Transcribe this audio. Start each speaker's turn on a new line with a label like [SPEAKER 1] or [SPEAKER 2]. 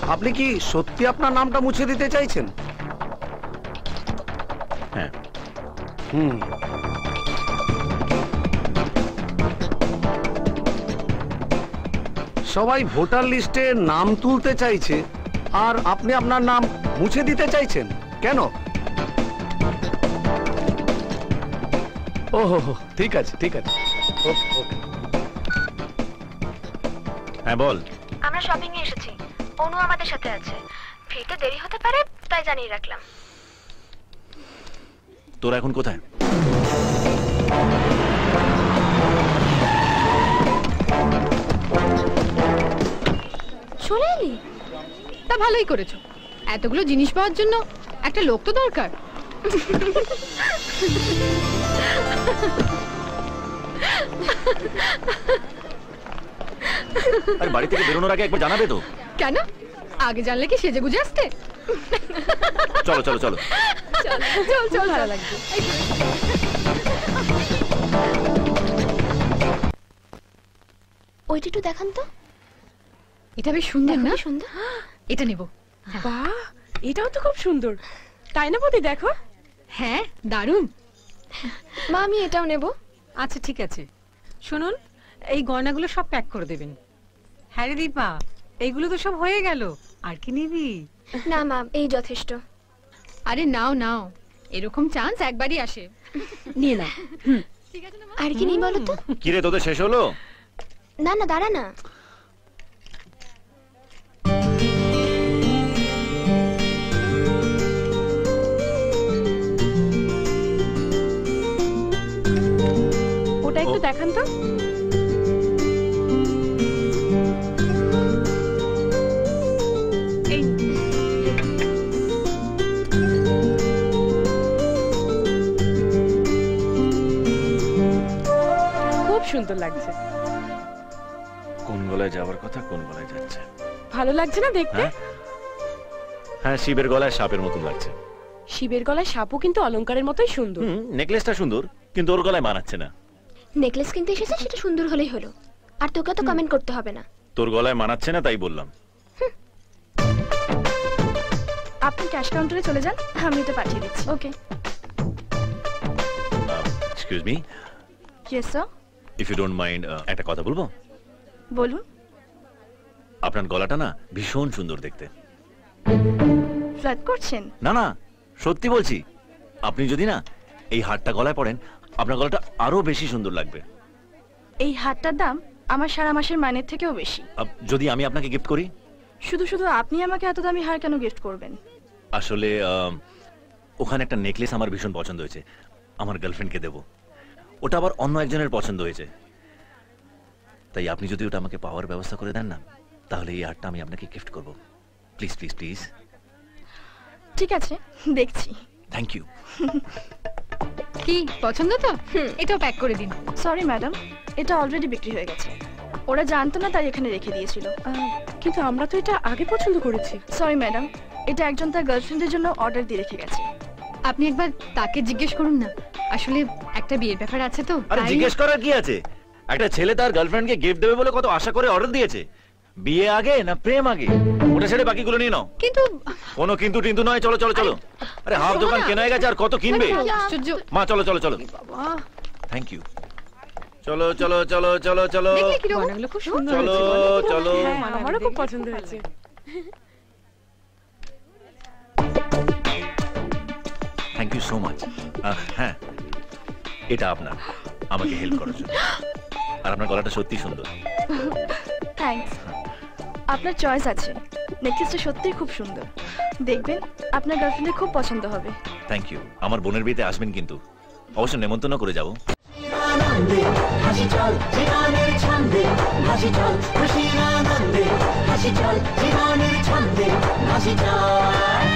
[SPEAKER 1] আপনি কি সত্যি আপনার নামটা মুছে দিতে চাইছেন?
[SPEAKER 2] হ্যাঁ।
[SPEAKER 1] সবাই ভোটার লিস্টে নাম তুলতে চাইছে আর আপনি আপনার নাম মুছে দিতে চাইছেন কেন? ওহো, ঠিক আছে ঠিক আছে।
[SPEAKER 2] হ্যাঁ বল।
[SPEAKER 3] আমরা শপিং এ এসেছি, অনু আমাদের সাথে আছে। ফিরতে দেরি হতে পারে, তাই জানিয়ে রাখলাম।
[SPEAKER 2] তোরা এখন কোথায়?
[SPEAKER 3] চলে এলি?
[SPEAKER 4] তা ভালোই করেছো, এতগুলো জিনিস পাওয়ার জন্য একটা লোক তো দরকার।
[SPEAKER 2] আরে বাড়ি থেকে বেরোনোর আগে একবার জানাবে তো।
[SPEAKER 4] কেন? আগে জানলে কি সেজে গুজে আসতে?
[SPEAKER 2] চলো চলো চলো
[SPEAKER 4] চল চল, ভালো লাগবে।
[SPEAKER 3] ওইটা একটু দেখান তো।
[SPEAKER 4] এটা বেশ সুন্দর না?
[SPEAKER 3] সুন্দর।
[SPEAKER 4] এটা নেব।
[SPEAKER 5] বাহ, এটাও তো খুব সুন্দর, তাই না বৌদি? দেখো।
[SPEAKER 4] হ্যাঁ, দারুণ।
[SPEAKER 3] মা, আমি এটাও নেব।
[SPEAKER 6] আচ্ছা ঠিক আছে, শুনুন, এই গয়নাগুলো সব প্যাক করে দেবেন। হ্যাঁ রে দীপা, এইগুলো তো সব হয়ে গেল, আর কি নিবি?
[SPEAKER 3] না মা, এই যথেষ্ট।
[SPEAKER 4] আরে নাও নাও, এরকম চান্স একবারই আসে।
[SPEAKER 5] নিয়ে নাও।
[SPEAKER 4] ঠিক আছে না মা?
[SPEAKER 3] আর কি নেই বলো তো?
[SPEAKER 2] কি রে, তোদের শেষ হলো?
[SPEAKER 3] না না, দাঁড়া না।
[SPEAKER 5] ওটা একটু দেখান তো। এই খুব সুন্দর লাগছে।
[SPEAKER 2] কোন গলায় যাওয়ার কথা, কোন গলায় যাচ্ছে?
[SPEAKER 5] ভালো লাগছে না দেখতে?
[SPEAKER 2] হ্যাঁ, শিবের গলায় সাপের মতন লাগছে।
[SPEAKER 5] শিবের গলায় সাপও কিন্তু অলংকারের মতোই সুন্দর।
[SPEAKER 2] নেকলেসটা সুন্দর, কিন্তু ওর গলায় মানাচ্ছে না।
[SPEAKER 3] নেকলেস কিনতে এসেছে, সেটা সুন্দর হলেই হলো। আর তোকে তো কমেন্ট করতে হবে না।
[SPEAKER 2] তোর গলায় মানাচ্ছে না তাই বললাম।
[SPEAKER 5] আপনি ক্যাশ কাউন্টারে চলে যান, আমি এটা পাঠিয়ে দিচ্ছি। Okay.
[SPEAKER 2] Excuse me,
[SPEAKER 5] yes sir.
[SPEAKER 2] If you don't mind, একটা কথা বলবো?
[SPEAKER 5] বলুন।
[SPEAKER 2] আপনার গলাটা না ভীষণ সুন্দর দেখতে।
[SPEAKER 5] ফ্লার্ট করছেন?
[SPEAKER 2] না না, সত্যি বলছি। আপনি যদি না এই হারটা গলায় পরেন, আপনার গলাটা আরো বেশি সুন্দর লাগবে।
[SPEAKER 5] এই হারটার দাম আমার সারা মাসের মাইনের থেকেও বেশি।
[SPEAKER 2] যদি আমি আপনাকে গিফট করি?
[SPEAKER 5] শুধু শুধু আপনি আমাকে এত দামি হার কেন গিফট করবেন?
[SPEAKER 2] আসলে ওখানে একটা নেকলেস আমার ভীষণ পছন্দ হয়েছে, আমার গার্লফ্রেন্ডকে দেব। ওটা আবার অন্য একজনের পছন্দ হয়েছে, তাই আপনি যদি ওটা আমাকে পাওয়ার ব্যবস্থা করে দেন না, তাহলে এই হারটা আমি আপনাকে গিফট করব। Please please please.
[SPEAKER 5] ঠিক আছে, দেখছি।
[SPEAKER 2] Thank you.
[SPEAKER 4] কি পছন্দ তো? এটাও প্যাক করে দিন।
[SPEAKER 5] সরি ম্যাডাম, এটা অলরেডি বিক্রি হয়ে গেছে। ওরা জানতো না তাই এখানে রেখে দিয়েছিল। কিন্তু আমরা তো এটা আগে পছন্দ করেছি। সরি ম্যাডাম, এটা একজন তার গার্লফ্রেন্ডের জন্য অর্ডার দিয়ে রেখে গেছে।
[SPEAKER 4] আপনি একবার তাকে জিজ্ঞেস করুন না, আসলে একটা বিয়ের ব্যাপার আছে তো।
[SPEAKER 2] আরে জিজ্ঞেস করার কি আছে? একটা ছেলে তার গার্লফ্রেন্ডকে গিফট দেবে বলে কত আশা করে অর্ডার দিয়েছে। বিয়ে আগে না প্রেম আগে? ওটা ছেড়ে বাকিগুলো নিয়ে নাও।
[SPEAKER 4] কিন্তু
[SPEAKER 2] কোনো কিন্তু টিন্তু নয়, চলো চলো চলো। আরে হাফ দোকান কেনা হয়ে গেছে, আর কত কিনবে? মা চলো চলো চলো। Thank you. চলো চলো চলো চলো চলো।
[SPEAKER 4] গয়নাগুলো খুব সুন্দর
[SPEAKER 2] চলো চলো।
[SPEAKER 5] আমারও খুব পছন্দ হয়েছে।
[SPEAKER 2] Thank you so much. হ্যাঁ, এটা আপনার, আমাকে হেল্প করার জন্য। আর আপনার গলাটা সত্যি সুন্দর।
[SPEAKER 5] থ্যাঙ্কস। আপনার চয়েস আছে। নেকলেসটা সত্যিই খুব সুন্দর, দেখবেন আপনার গার্লফ্রেন্ডের খুব পছন্দ হবে।
[SPEAKER 2] Thank you. আমার বোনের বিয়েতে আসবেন কিন্তু, অবশ্য নেমন্তন্ন করে যাবো।
[SPEAKER 7] হাসি চল জীবনের ছন্দে, হাসি চল খুশির আনন্দে, হাসি চল জীবনের ছন্দে, হাসি চল।